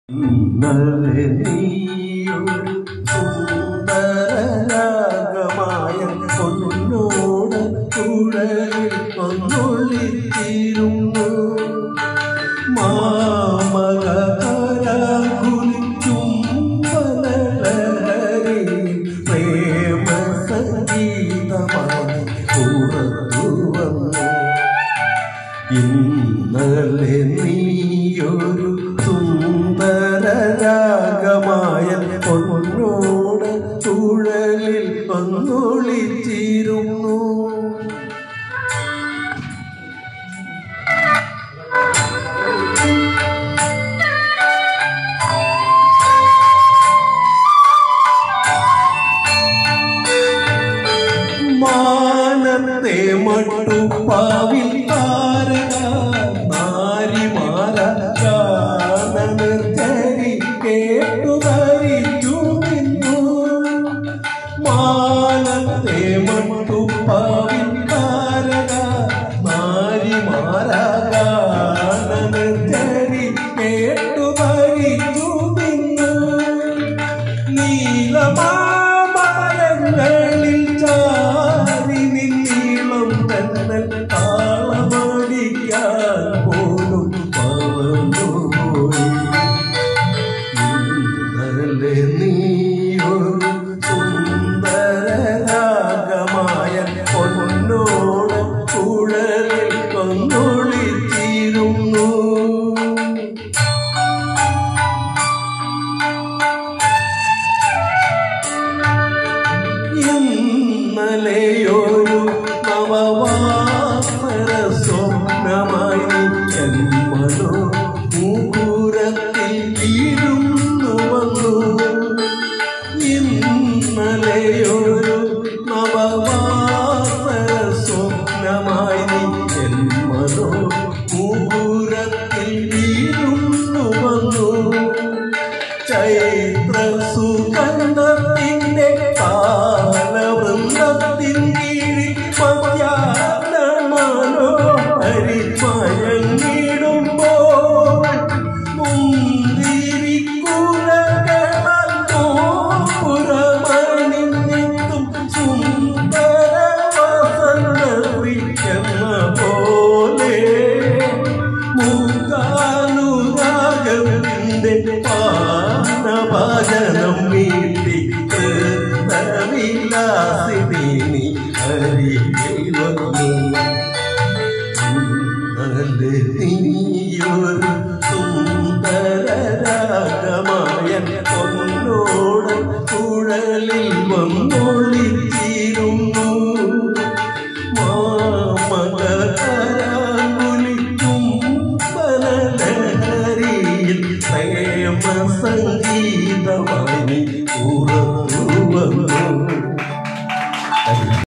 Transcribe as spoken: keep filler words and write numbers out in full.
ഇന്നലെ നീയൊരു സുന്ദരരാഗമായ പൊന്നോട് കുഴലിൽ ഒന്നൊളിച്ചിരുന്നു. മാമകരാകുലിച്ചുംബനലഹരിയിൽ പ്രേമ സംഗീതമായി പുറത്തു വന്നു. ഇന്നലെ നീയൊരു സുന്ദരരാഗമായ പൊന്നോട് ചുഴലിൽ ഒന്നൊളിച്ചിരുന്നു. മാനത്തെ മട്ടുപ്പാവിൽ താരക നാരിമാല ഗാനനിർജരി കേട്ടുധരിച്ചു നിന്നു. മാനത്തെ മട്ടുപ്പാവിൽ താരക നാരിമാല ഗാനനിർജരി കേട്ടുധരിച്ചു നിന്നു. നീലമാമരങ്ങളിൽ ചാരി നീളം തന്നെ താളമടിക്കാൻ പോലും മറന്നുപോയി. ഇന്നലെ നീയൊരു സുന്ദരരാഗമായ പൊന്നോട് കുഴലിൽ ഒന്നൊളിച്ചിരുന്നു. ഇന്നലെയൊരു നവവാസര സ്വപ്നമായി ജന്മനോ മുഹൂർത്തത്തിൽ വീഴുന്നു വന്നു. ഇന്നലെയൊരു നവവാസര സ്വപ്നമായി ജന്മനോ മുഹൂർത്തത്തിൽ വീഴുന്നു വന്നു. ചൈത്ര സുഗന്ധത്തിന്റെ കാലവൃന്ദത്തിൻ കീഴിൽ മധ്യാഹ്ന മനോഹരി മയങ്ങിടുമ്പോൾ മുന്തിരിക്കുലകളാൽ നോപുരമണിഞ്ഞെത്തും സുന്ദര വസന്തവിക്കുന്ന പോലെ മൂകാനുരാഗത്തിന്റെ പാനഭജനം വീട്ടി കൃതവിലാസിനി അരികിൽ വന്നു. ഇന്നലെ നീയൊരു സുന്ദരരാഗമായ പൊന്നോട് കുഴലിൽ വന്നൊളിച്ചിരുന്നു. മാമകരാകുലിച്ചുംബനലഹരിയിൽ പ്രേമ സംഗീതമായി പുറത്തു വന്നു.